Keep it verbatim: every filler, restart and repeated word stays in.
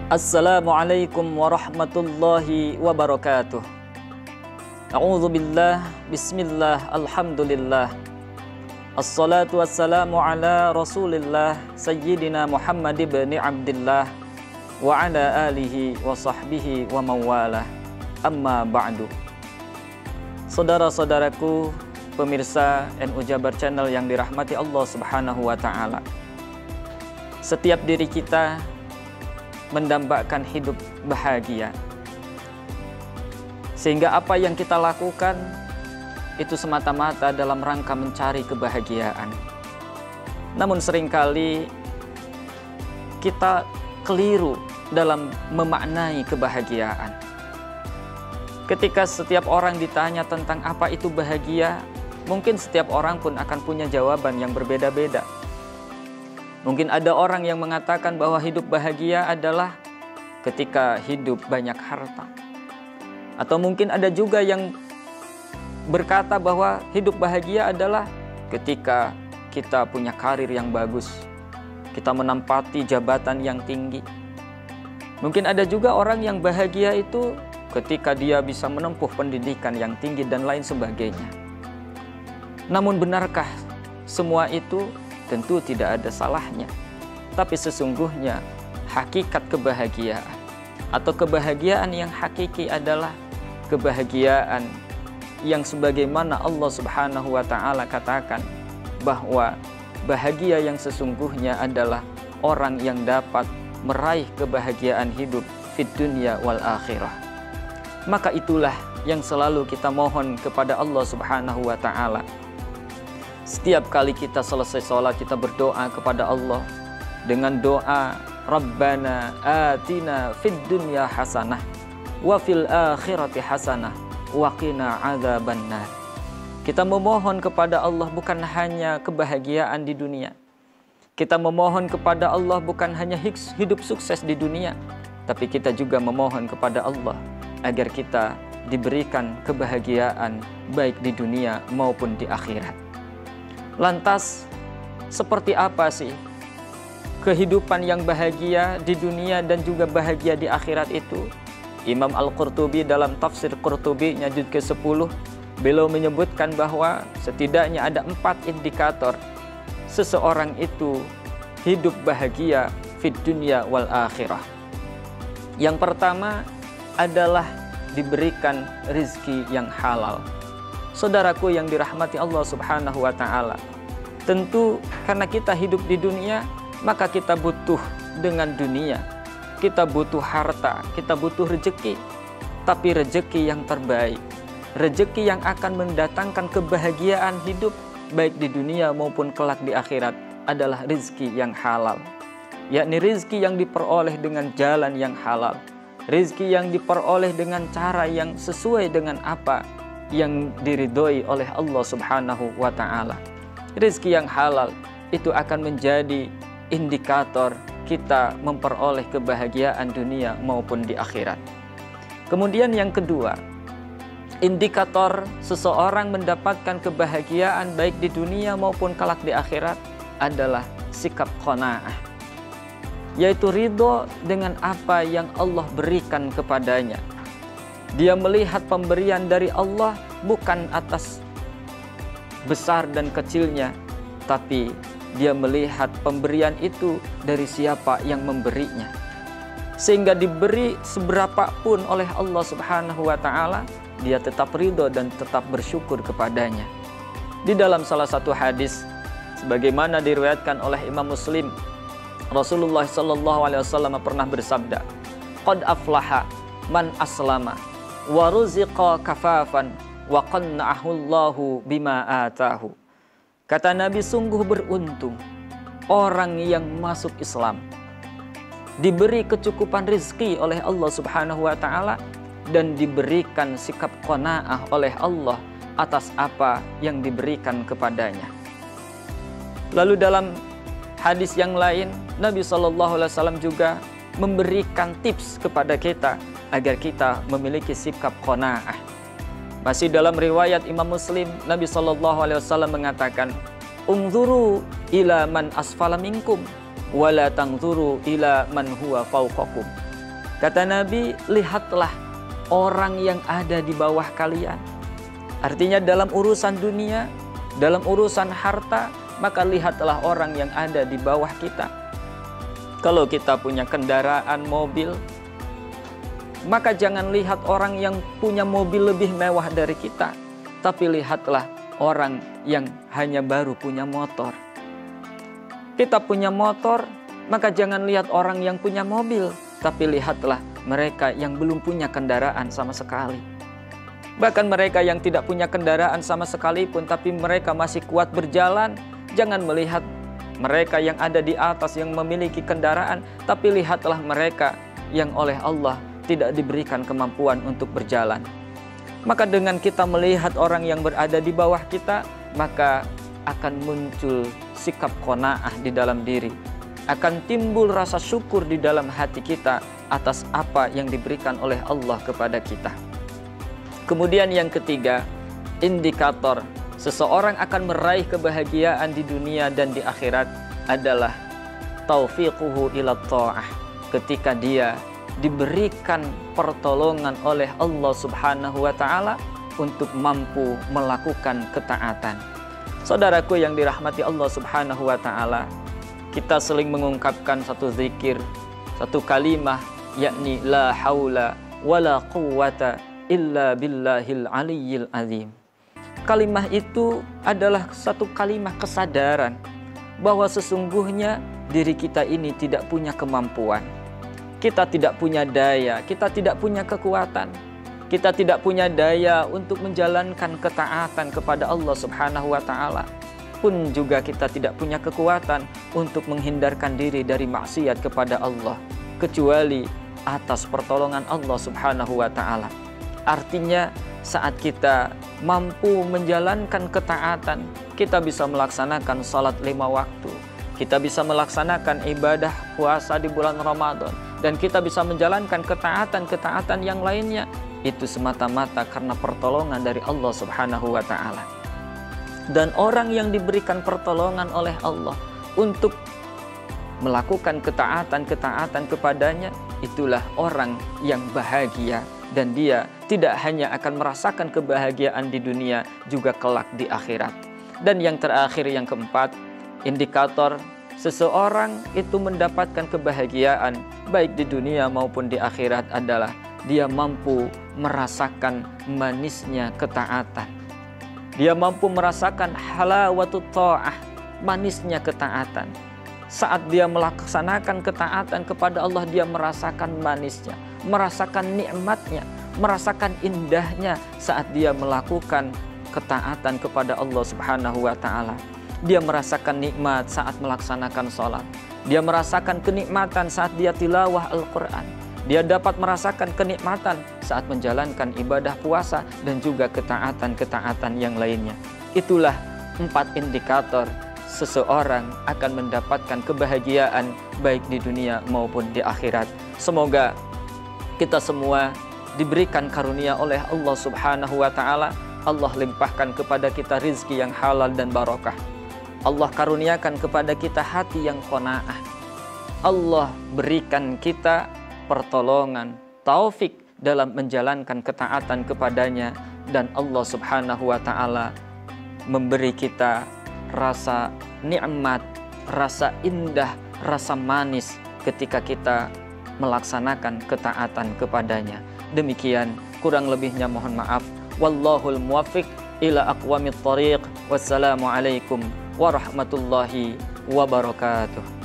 Assalamualaikum warahmatullahi wabarakatuh. A'udzu billah, bismillah, alhamdulillah. Assalatu wassalamu ala Rasulillah Sayyidina Muhammad ibn Abdillah wa ala alihi wa sahbihi wa mawalah. Amma ba'du. Saudara-saudaraku, pemirsa N U Jabar Channel yang dirahmati Allah Subhanahu wa taala. Setiap diri kita mendambakan hidup bahagia, sehingga apa yang kita lakukan itu semata-mata dalam rangka mencari kebahagiaan. Namun seringkali kita keliru dalam memaknai kebahagiaan. Ketika setiap orang ditanya tentang apa itu bahagia, mungkin setiap orang pun akan punya jawaban yang berbeda-beda. Mungkin ada orang yang mengatakan bahwa hidup bahagia adalah ketika hidup banyak harta. Atau mungkin ada juga yang berkata bahwa hidup bahagia adalah ketika kita punya karir yang bagus, kita menempati jabatan yang tinggi. Mungkin ada juga orang yang bahagia itu ketika dia bisa menempuh pendidikan yang tinggi dan lain sebagainya. Namun benarkah semua itu? Tentu tidak ada salahnya. Tapi sesungguhnya hakikat kebahagiaan atau kebahagiaan yang hakiki adalah kebahagiaan yang sebagaimana Allah Subhanahu wa taala katakan bahwa bahagia yang sesungguhnya adalah orang yang dapat meraih kebahagiaan hidup fid dunya wal akhirah. Maka itulah yang selalu kita mohon kepada Allah Subhanahu wa taala. Setiap kali kita selesai sholat, kita berdoa kepada Allah dengan doa Rabbana atina fid dunya hasanah wa fil akhirati hasanah wa qina adzabannar. Kita memohon kepada Allah bukan hanya kebahagiaan di dunia. Kita memohon kepada Allah bukan hanya hidup sukses di dunia, tapi kita juga memohon kepada Allah agar kita diberikan kebahagiaan baik di dunia maupun di akhirat. Lantas, seperti apa sih kehidupan yang bahagia di dunia dan juga bahagia di akhirat itu? Imam Al-Qurtubi dalam tafsir Qurtubi-nya juz ke sepuluh, beliau menyebutkan bahwa setidaknya ada empat indikator seseorang itu hidup bahagia fid dunya wal akhirah. Yang pertama adalah diberikan rizki yang halal. Saudaraku yang dirahmati Allah Subhanahu wa taala, tentu karena kita hidup di dunia, maka kita butuh dengan dunia. Kita butuh harta, kita butuh rezeki. Tapi rezeki yang terbaik, rezeki yang akan mendatangkan kebahagiaan hidup baik di dunia maupun kelak di akhirat adalah rezeki yang halal. Yakni rezeki yang diperoleh dengan jalan yang halal, rezeki yang diperoleh dengan cara yang sesuai dengan apa yang diridhoi oleh Allah Subhanahu wa taala. Rezeki yang halal itu akan menjadi indikator kita memperoleh kebahagiaan dunia maupun di akhirat. Kemudian yang kedua, indikator seseorang mendapatkan kebahagiaan baik di dunia maupun kelak di akhirat adalah sikap qanaah, yaitu ridho dengan apa yang Allah berikan kepadanya. Dia melihat pemberian dari Allah bukan atas besar dan kecilnya, tapi dia melihat pemberian itu dari siapa yang memberinya. Sehingga diberi seberapapun oleh Allah Subhanahu wa taala, dia tetap ridho dan tetap bersyukur kepadanya. Di dalam salah satu hadis sebagaimana diriwayatkan oleh Imam Muslim, Rasulullah sallallahu alaihi wasallam pernah bersabda, "Qad aflaha man aslama wa ruziqa kafafan wa qanna'ahu Allahu bima atahu." Kata Nabi, sungguh beruntung orang yang masuk Islam, diberi kecukupan rizki oleh Allah Subhanahu wa taala dan diberikan sikap qanaah oleh Allah atas apa yang diberikan kepadanya. Lalu dalam hadis yang lain, Nabi shallallahu alaihi wasallam juga memberikan tips kepada kita agar kita memiliki sikap qanaah. Masih dalam riwayat Imam Muslim, Nabi shallallahu alaihi wasallam mengatakan, "Unzuru ila man asfala minkum, wa la tanzuru ila man huwa fawqakum." Kata Nabi, lihatlah orang yang ada di bawah kalian. Artinya dalam urusan dunia, dalam urusan harta, maka lihatlah orang yang ada di bawah kita. Kalau kita punya kendaraan mobil, maka jangan lihat orang yang punya mobil lebih mewah dari kita, tapi lihatlah orang yang hanya baru punya motor. Kita punya motor, maka jangan lihat orang yang punya mobil, tapi lihatlah mereka yang belum punya kendaraan sama sekali. Bahkan mereka yang tidak punya kendaraan sama sekalipun, tapi mereka masih kuat berjalan, jangan melihat mereka yang ada di atas yang memiliki kendaraan, tapi lihatlah mereka yang oleh Allah tidak diberikan kemampuan untuk berjalan. Maka dengan kita melihat orang yang berada di bawah kita, maka akan muncul sikap qanaah di dalam diri. Akan timbul rasa syukur di dalam hati kita atas apa yang diberikan oleh Allah kepada kita. Kemudian yang ketiga, indikator seseorang akan meraih kebahagiaan di dunia dan di akhirat adalah taufiquhu ila ta'ah, ketika dia diberikan pertolongan oleh Allah Subhanahu wa taala untuk mampu melakukan ketaatan. Saudaraku yang dirahmati Allah Subhanahu wa taala, kita sering mengungkapkan satu zikir, satu kalimah, yakni la haula wala quwwata illa billahil aliyyil azim. Kalimah itu adalah satu kalimah kesadaran bahwa sesungguhnya diri kita ini tidak punya kemampuan. Kita tidak punya daya, kita tidak punya kekuatan. Kita tidak punya daya untuk menjalankan ketaatan kepada Allah Subhanahu wa taala. Pun juga kita tidak punya kekuatan untuk menghindarkan diri dari maksiat kepada Allah, kecuali atas pertolongan Allah Subhanahu wa taala. Artinya saat kita mampu menjalankan ketaatan, kita bisa melaksanakan salat lima waktu, kita bisa melaksanakan ibadah puasa di bulan Ramadan, dan kita bisa menjalankan ketaatan-ketaatan yang lainnya. Itu semata-mata karena pertolongan dari Allah Subhanahu wa taala. Dan orang yang diberikan pertolongan oleh Allah untuk melakukan ketaatan-ketaatan kepadanya, itulah orang yang bahagia, dan dia tidak hanya akan merasakan kebahagiaan di dunia, juga kelak di akhirat. Dan yang terakhir, yang keempat, indikator seseorang itu mendapatkan kebahagiaan baik di dunia maupun di akhirat adalah dia mampu merasakan manisnya ketaatan. Dia mampu merasakan halawatut ta'ah, manisnya ketaatan. Saat dia melaksanakan ketaatan kepada Allah, dia merasakan manisnya, merasakan nikmatnya, merasakan indahnya saat dia melakukan ketaatan kepada Allah Subhanahu wa taala. Dia merasakan nikmat saat melaksanakan sholat. Dia merasakan kenikmatan saat dia tilawah Al-Quran. Dia dapat merasakan kenikmatan saat menjalankan ibadah puasa dan juga ketaatan-ketaatan yang lainnya. Itulah empat indikator seseorang akan mendapatkan kebahagiaan baik di dunia maupun di akhirat. Semoga kita semua diberikan karunia oleh Allah Subhanahu wa taala. Allah limpahkan kepada kita rizki yang halal dan barokah. Allah karuniakan kepada kita hati yang qanaah. Allah berikan kita pertolongan, taufik dalam menjalankan ketaatan kepadanya, dan Allah Subhanahu wa taala memberi kita rasa nikmat, rasa indah, rasa manis ketika kita melaksanakan ketaatan kepadanya. Demikian, kurang lebihnya mohon maaf. Wallahul muwaffiq ila aqwamit thariq. Wassalamualaikum warahmatullahi wabarakatuh.